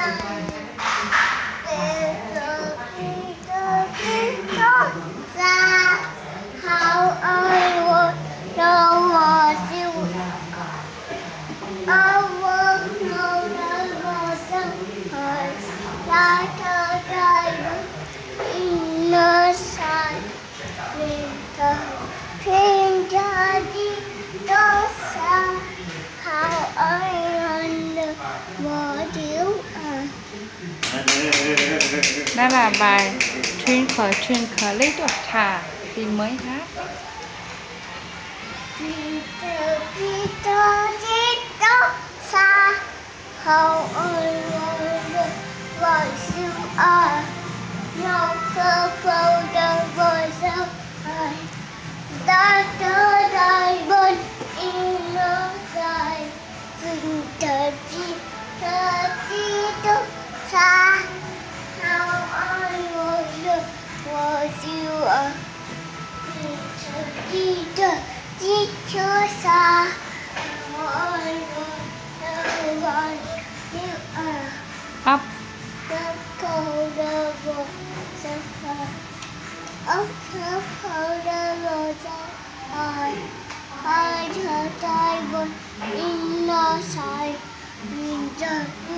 Đó là bài Twinkle Twinkle Little Star thì mới hát. Twinkle twinkle little star, how I wonder what you are. No purple the voice of I. Doctor diamond in the sky. Twinkle twinkle little star, how I wonder what you are. Teacher star, how I wonder what you are. Up. The colder was the fire. Of the colder was the fire. I heard diamond in the sky.